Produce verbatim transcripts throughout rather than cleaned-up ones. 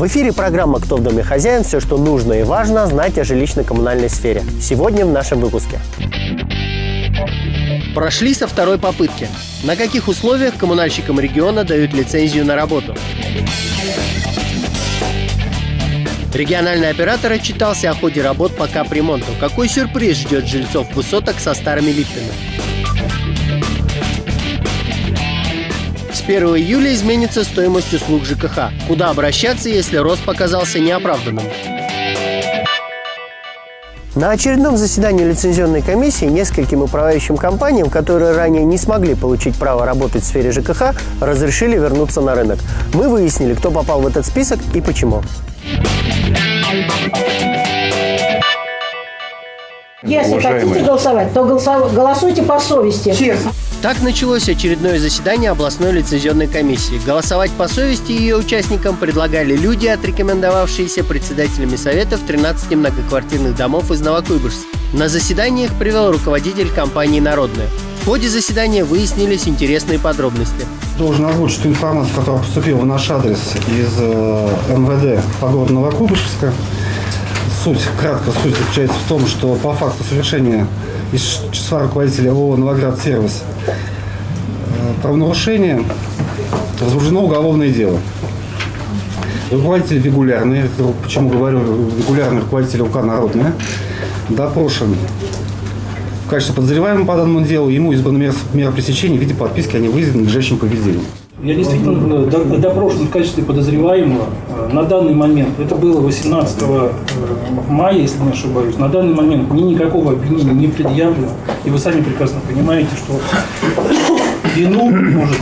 В эфире программа «Кто в доме хозяин?» Все, что нужно и важно знать о жилищно-коммунальной сфере. Сегодня в нашем выпуске. Прошли со второй попытки. На каких условиях коммунальщикам региона дают лицензию на работу? Региональный оператор отчитался о ходе работ по капремонту. Какой сюрприз ждет жильцов высоток со старыми лифтами? С первого июля изменится стоимость услуг ЖКХ. Куда обращаться, если рост показался неоправданным? На очередном заседании лицензионной комиссии нескольким управляющим компаниям, которые ранее не смогли получить право работать в сфере ЖКХ, разрешили вернуться на рынок. Мы выяснили, кто попал в этот список и почему. Если Уважаемые. хотите голосовать, то голосуйте по совести. Честно. Так началось очередное заседание областной лицензионной комиссии. Голосовать по совести ее участникам предлагали люди, отрекомендовавшиеся председателями советов тринадцати многоквартирных домов из Новокуйбышевска. На заседание их привел руководитель компании «Народная». В ходе заседания выяснились интересные подробности. Должен озвучить ту информацию, которая поступила в наш адрес из э, эм вэ дэ по городу Новокуйбышевска. Суть, кратко, суть заключается в том, что по факту совершения из числа руководителей ООО «Новоград-сервис» правонарушения возбуждено уголовное дело. Руководитель регулярный, почему говорю регулярный руководитель УК «Народная», допрошен в качестве подозреваемого по данному делу, ему избрана мера, мера пресечения в виде подписки о невыезде надлежащем поведении. Я действительно допрошен в качестве подозреваемого на данный момент. Это было восемнадцатого мая, если не ошибаюсь. На данный момент мне никакого обвинения не предъявлено. И вы сами прекрасно понимаете, что вину может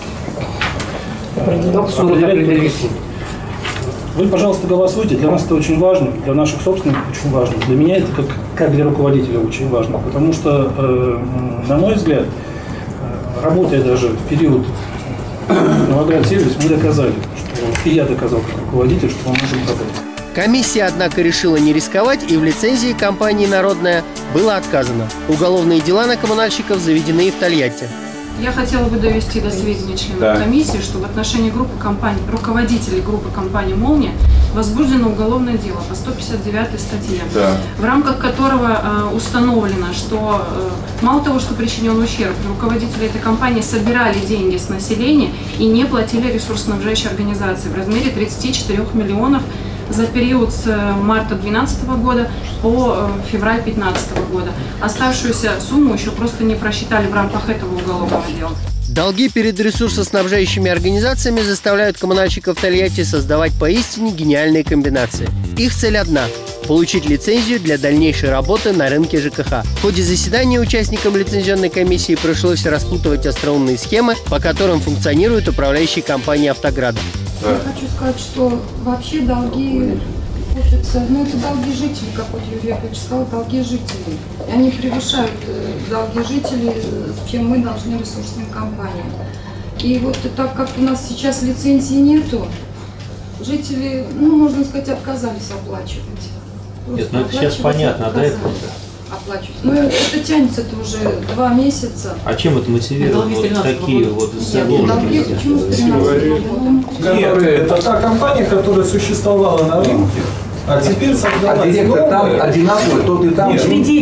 определять суд. Вы, пожалуйста, голосуйте. Для нас это очень важно, для наших собственников очень важно. Для меня это как, как для руководителя очень важно. Потому что, э, на мой взгляд, работая даже в период Новоград-сервис, мы доказали, что и я доказал как руководитель, что мы можем работать. Комиссия, однако, решила не рисковать, и в лицензии компании «Народная» было отказано. Уголовные дела на коммунальщиков заведены и в Тольятти. Я хотела бы довести до сведения членов да. комиссии, что в отношении группы компаний, руководителей группы компании «Молния» возбуждено уголовное дело по сто пятьдесят девятой статье, да. в рамках которого э, установлено, что э, мало того, что причинен ущерб, руководители этой компании собирали деньги с населения и не платили ресурсоснабжающей организации в размере тридцати четырёх миллионов за период с марта две тысячи двенадцатого года по февраль две тысячи пятнадцатого года. Оставшуюся сумму еще просто не просчитали в рамках этого уголовного дела. Долги перед ресурсоснабжающими организациями заставляют коммунальщиков Тольятти создавать поистине гениальные комбинации. Их цель одна – получить лицензию для дальнейшей работы на рынке ЖКХ. В ходе заседания участникам лицензионной комиссии пришлось распутывать остроумные схемы, по которым функционирует управляющая компания «Автограда». Я хочу сказать, что вообще долги копятся, ну это долги жителей, как вот Юрий Яковлевич сказал, долги жителей. И они превышают долги жителей, чем мы должны ресурсным компаниям. И вот так как у нас сейчас лицензии нету, жители, ну можно сказать, отказались оплачивать. Нет, ну это сейчас понятно, да, это? Оплачивать. Ну это тянется-то уже два месяца. А чем это мотивирует вот такие вот задолженности? Нет, это та компания, которая существовала на рынке, а теперь создалась а директор там одинаковый, тот и там.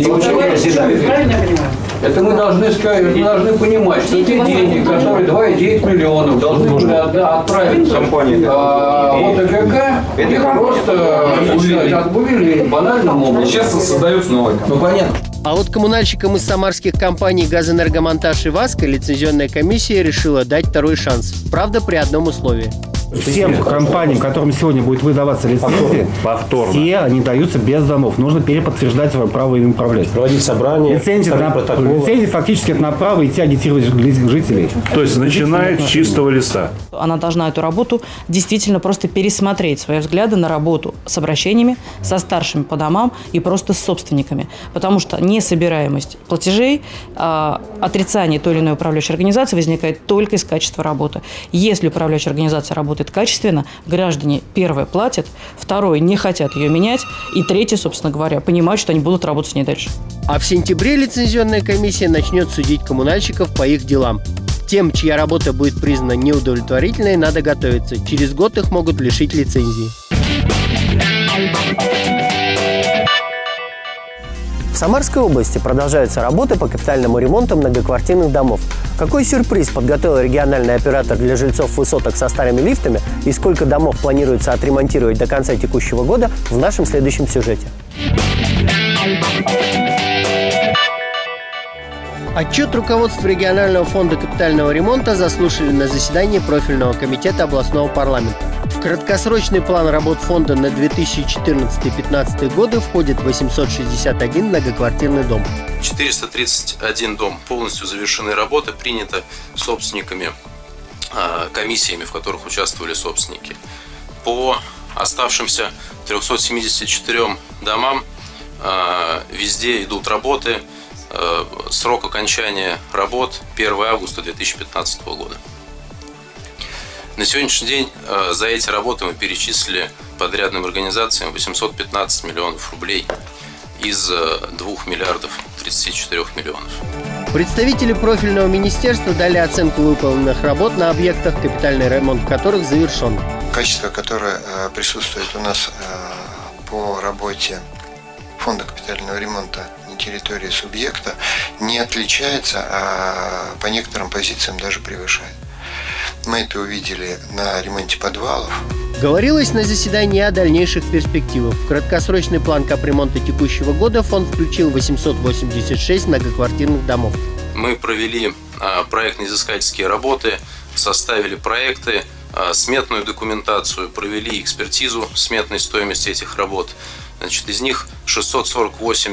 Это мы должны сказать, мы должны понимать, что те деньги, которые два и девять миллионов должны были отправиться а, в о тэ гэ ка, их просто отбурили банальным образом. Сейчас создается новая компания. Ну понятно. А вот коммунальщикам из самарских компаний «Газэнергомонтаж» и «Васка» лицензионная комиссия решила дать второй шанс. Правда, при одном условии. Всем компаниям, которым сегодня будет выдаваться лицензии, повторно, все они даются без домов. Нужно переподтверждать свое право им управлять. Проводить собрание, лицензия, на, лицензия фактически это на право идти агитировать жителей. То есть начинает с чистого листа. Она должна эту работу действительно просто пересмотреть свои взгляды на работу с обращениями, со старшими по домам и просто с собственниками. Потому что несобираемость платежей, э, отрицание той или иной управляющей организации возникает только из качества работы. Если управляющая организация работает качественно, граждане, первое, платят, второе, не хотят ее менять, и третье, собственно говоря, понимают, что они будут работать с ней дальше. А в сентябре лицензионная комиссия начнет судить коммунальщиков по их делам. Тем, чья работа будет признана неудовлетворительной, надо готовиться. Через год их могут лишить лицензии. В Самарской области продолжаются работы по капитальному ремонту многоквартирных домов. Какой сюрприз подготовил региональный оператор для жильцов высоток со старыми лифтами и сколько домов планируется отремонтировать до конца текущего года, в нашем следующем сюжете. Отчет руководства регионального фонда капитального ремонта заслушали на заседании профильного комитета областного парламента. В краткосрочный план работ фонда на две тысячи четырнадцатый — две тысячи пятнадцатый годы входит восемьсот шестьдесят один многоквартирный дом. четыреста тридцать один дом полностью завершены работы, принято собственниками, комиссиями, в которых участвовали собственники. По оставшимся трёмстам семидесяти четырём домам везде идут работы. Срок окончания работ первое августа две тысячи пятнадцатого года. На сегодняшний день за эти работы мы перечислили подрядным организациям восемьсот пятнадцать миллионов рублей из двух миллиардов тридцати четырёх миллионов. Представители профильного министерства дали оценку выполненных работ на объектах, капитальный ремонт которых завершен. Качество, которое присутствует у нас по работе фонда капитального ремонта на территории субъекта, не отличается, а по некоторым позициям даже превышает. Мы это увидели на ремонте подвалов. Говорилось на заседании о дальнейших перспективах. В краткосрочный план капремонта текущего года фонд включил восемьсот восемьдесят шесть многоквартирных домов. Мы провели проектно-изыскательские работы, составили проекты, сметную документацию, провели экспертизу сметной стоимости этих работ. Значит, из них шестьсот сорок восемь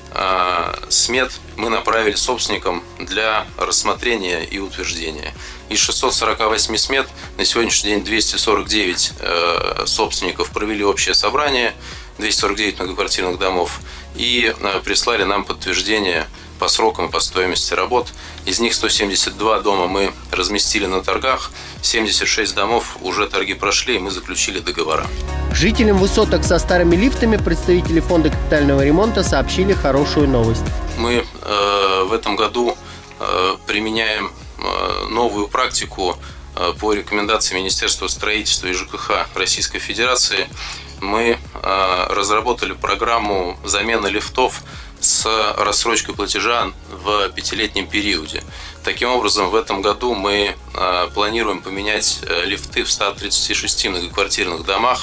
э, смет мы направили собственникам для рассмотрения и утверждения. Из шестисот сорока восьми смет на сегодняшний день двести сорок девять э, собственников провели общее собрание, двести сорок девять многоквартирных домов, и э, прислали нам подтверждение по срокам и по стоимости работ. Из них сто семьдесят два дома мы разместили на торгах, семьдесят шесть домов уже торги прошли, и мы заключили договора. Жителям высоток со старыми лифтами представители фонда капитального ремонта сообщили хорошую новость. Мы э, в этом году э, применяем э, новую практику э, по рекомендации Министерства строительства и ЖКХ Российской Федерации. Мы э, разработали программу замены лифтов с рассрочкой платежа в пятилетнем периоде. Таким образом, в этом году мы э, планируем поменять э, лифты в ста тридцати шести многоквартирных домах,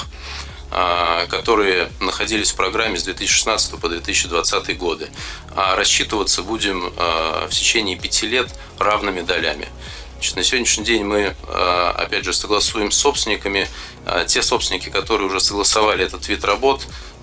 э, которые находились в программе с две тысячи шестнадцатого по две тысячи двадцатый годы. А рассчитываться будем э, в течение пяти лет равными долями. Значит, на сегодняшний день мы, опять же, согласуем с собственниками. Те собственники, которые уже согласовали этот вид работ,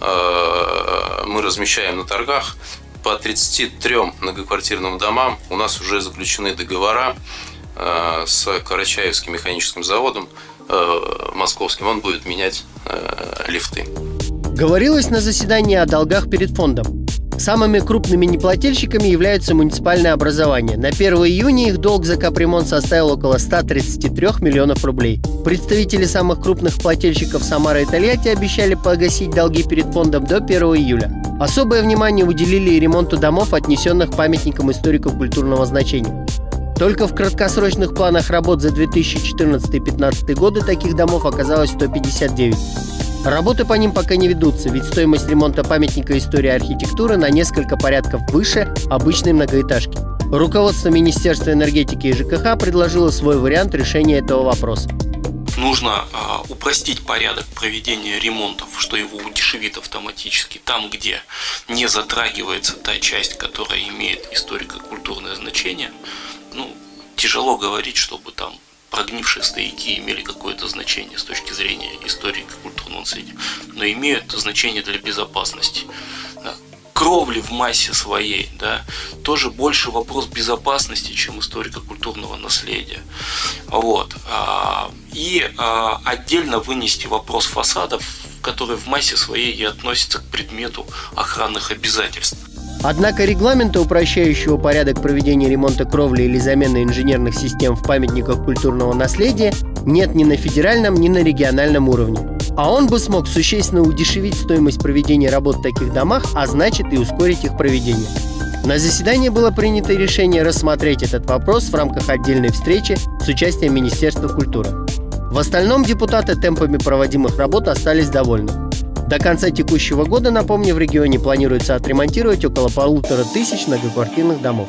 мы размещаем на торгах. По тридцати трём многоквартирным домам у нас уже заключены договора с Карачаевским механическим заводом московским. Он будет менять лифты. Говорилось на заседании о долгах перед фондом. Самыми крупными неплательщиками являются муниципальные образования. На первое июня их долг за капремонт составил около ста тридцати трёх миллионов рублей. Представители самых крупных плательщиков Самара и Тольятти обещали погасить долги перед фондом до первого июля. Особое внимание уделили и ремонту домов, отнесенных памятникам историко-культурного значения. Только в краткосрочных планах работ за две тысячи четырнадцатый — две тысячи пятнадцатый годы таких домов оказалось сто пятьдесят девять. Работы по ним пока не ведутся, ведь стоимость ремонта памятника истории архитектуры на несколько порядков выше обычной многоэтажки. Руководство Министерства энергетики и ЖКХ предложило свой вариант решения этого вопроса. Нужно э, упростить порядок проведения ремонтов, что его удешевит автоматически. Там, где не затрагивается та часть, которая имеет историко-культурное значение, ну, тяжело говорить, чтобы там прогнившие стояки имели какое-то значение с точки зрения истории культурного наследия, но имеют значение для безопасности. Да. Кровли в массе своей, да, тоже больше вопрос безопасности, чем историко-культурного наследия. Вот. И отдельно вынести вопрос фасадов, которые в массе своей и относятся к предмету охранных обязательств. Однако регламента, упрощающего порядок проведения ремонта кровли или замены инженерных систем в памятниках культурного наследия, нет ни на федеральном, ни на региональном уровне. А он бы смог существенно удешевить стоимость проведения работ в таких домах, а значит и ускорить их проведение. На заседании было принято решение рассмотреть этот вопрос в рамках отдельной встречи с участием Министерства культуры. В остальном депутаты темпами проводимых работ остались довольны. До конца текущего года, напомню, в регионе планируется отремонтировать около полутора тысяч многоквартирных домов.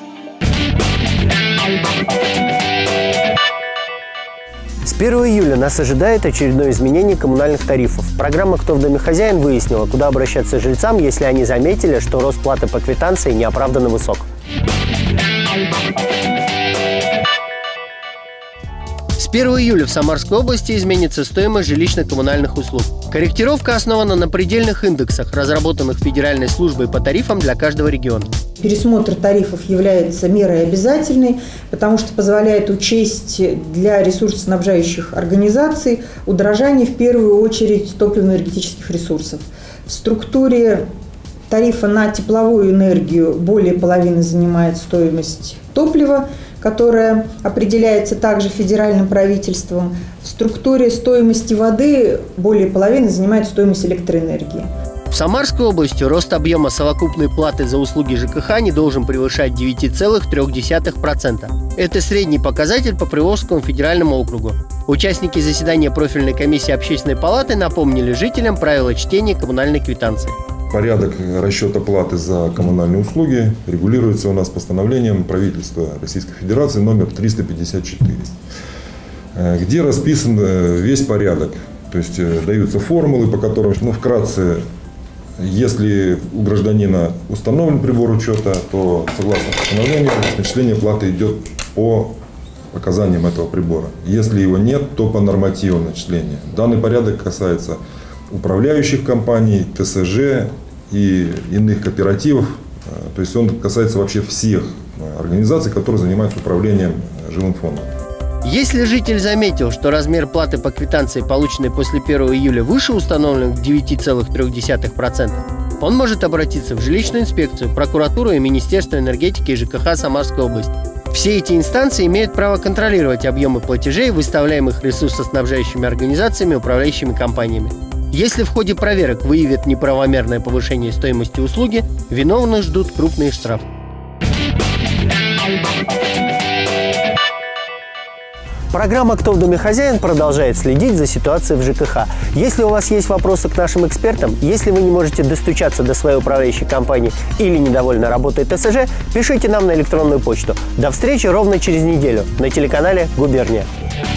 С первого июля нас ожидает очередное изменение коммунальных тарифов. Программа «Кто в доме хозяин» выяснила, куда обращаться жильцам, если они заметили, что рост платы по квитанции неоправданно высок. С первого июля в Самарской области изменится стоимость жилищно-коммунальных услуг. Корректировка основана на предельных индексах, разработанных Федеральной службой по тарифам для каждого региона. Пересмотр тарифов является мерой обязательной, потому что позволяет учесть для ресурсоснабжающих организаций удорожание в первую очередь топливно-энергетических ресурсов. В структуре тарифа на тепловую энергию более половины занимает стоимость топлива, которая определяется также федеральным правительством. В структуре стоимости воды более половины занимает стоимость электроэнергии. В Самарской области рост объема совокупной платы за услуги ЖКХ не должен превышать девять целых три десятых процента. Это средний показатель по Приволжскому федеральному округу. Участники заседания профильной комиссии Общественной палаты напомнили жителям правила чтения коммунальной квитанции. Порядок расчета платы за коммунальные услуги регулируется у нас постановлением правительства Российской Федерации номер триста пятьдесят четыре, где расписан весь порядок. То есть даются формулы, по которым, ну, вкратце, если у гражданина установлен прибор учета, то, согласно постановлению, начисление платы идет по показаниям этого прибора. Если его нет, то по нормативам начисления. Данный порядок касается управляющих компаний, ТСЖ и иных кооперативов. То есть он касается вообще всех организаций, которые занимаются управлением жилым фондом. Если житель заметил, что размер платы по квитанции, полученной после первого июля, выше установленных девять целых три десятых процента, он может обратиться в жилищную инспекцию, прокуратуру и Министерство энергетики и ЖКХ Самарской области. Все эти инстанции имеют право контролировать объемы платежей, выставляемых ресурсоснабжающими организациями и управляющими компаниями. Если в ходе проверок выявят неправомерное повышение стоимости услуги, виновных ждут крупные штрафы. Программа «Кто в доме хозяин» продолжает следить за ситуацией в ЖКХ. Если у вас есть вопросы к нашим экспертам, если вы не можете достучаться до своей управляющей компании или недовольны работой ТСЖ, пишите нам на электронную почту. До встречи ровно через неделю на телеканале «Губерния».